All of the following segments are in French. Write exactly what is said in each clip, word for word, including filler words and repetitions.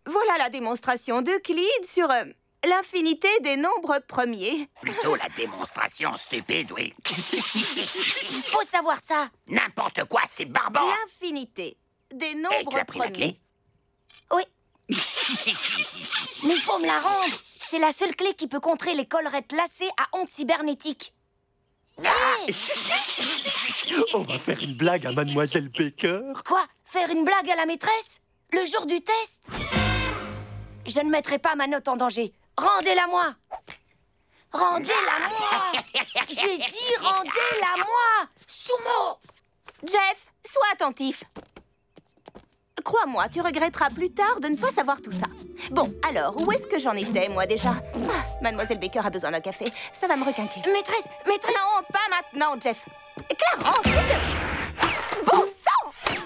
Voilà la démonstration d'Euclide sur euh, l'infinité des nombres premiers. Plutôt la démonstration stupide, oui. Faut savoir ça. N'importe quoi, c'est barbare. L'infinité des Et nombres tu as pris la premiers. clé? Oui. Mais il faut me la rendre. C'est la seule clé qui peut contrer les collerettes lacées à ondes cybernétiques. Hé! On va faire une blague à Mademoiselle Baker. Quoi? Faire une blague à la maîtresse? Le jour du test? Je ne mettrai pas ma note en danger. Rendez-la-moi! Rendez-la-moi! J'ai dit rendez-la-moi! Sumo! Jeff, sois attentif. Crois-moi, tu regretteras plus tard de ne pas savoir tout ça. Bon, alors, où est-ce que j'en étais, moi, déjà? Ah, Mademoiselle Baker a besoin d'un café. Ça va me requinquer. Maîtresse, maîtresse! Non, pas maintenant, Jeff. Clarence, s'il te... Bon sang!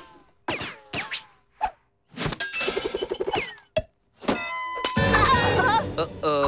Oh oh.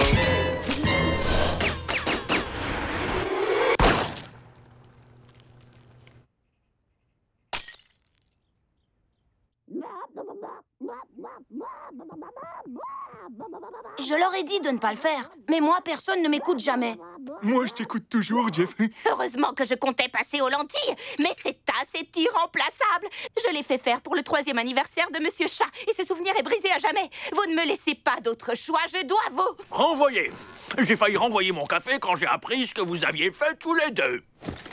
Je leur ai dit de ne pas le faire, mais moi, personne ne m'écoute jamais. Moi, je t'écoute toujours, Jeff. Heureusement que je comptais passer aux lentilles. Mais c'est assez irremplaçable. Je l'ai fait faire pour le troisième anniversaire de Monsieur Chat. Et ce souvenir est brisé à jamais. Vous ne me laissez pas d'autre choix. Je dois vous... Renvoyer. J'ai failli renvoyer mon café quand j'ai appris ce que vous aviez fait tous les deux.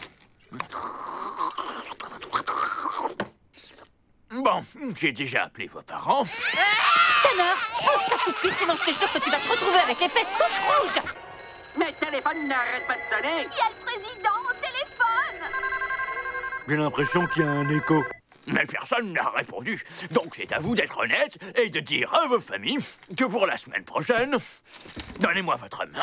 Bon, j'ai déjà appelé vos parents. Tanner, pose ça tout de suite, sinon je te jure que tu vas te retrouver avec les fesses toutes rouges. Mes téléphones n'arrêtent pas de sonner. Il y a le président au téléphone. J'ai l'impression qu'il y a un écho. Mais personne n'a répondu. Donc c'est à vous d'être honnête et de dire à vos familles que pour la semaine prochaine, donnez-moi votre main.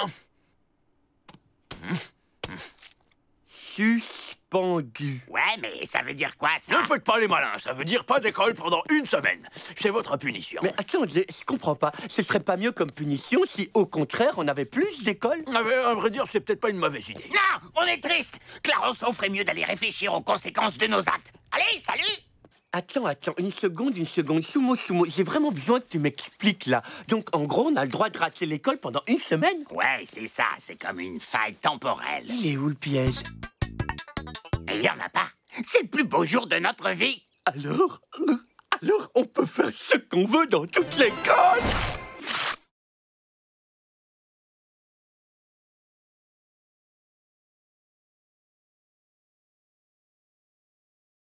Suspendu. Ouais, mais ça veut dire quoi, ça? Ne faites pas les malins, ça veut dire pas d'école pendant une semaine. C'est votre punition. Mais attends, je, je comprends pas. Ce serait pas mieux comme punition si, au contraire, on avait plus d'école? Ah ben, à vrai dire, c'est peut-être pas une mauvaise idée. Non, on est triste. Clarence, on ferait mieux d'aller réfléchir aux conséquences de nos actes. Allez, salut! Attends, attends, une seconde, une seconde. Sumo, Sumo, j'ai vraiment besoin que tu m'expliques, là. Donc, en gros, on a le droit de rater l'école pendant une semaine? Ouais, c'est ça, c'est comme une faille temporelle. Il est où, le piège? Il y en a pas. C'est le plus beau jour de notre vie. Alors? Alors, on peut faire ce qu'on veut dans toute l'école?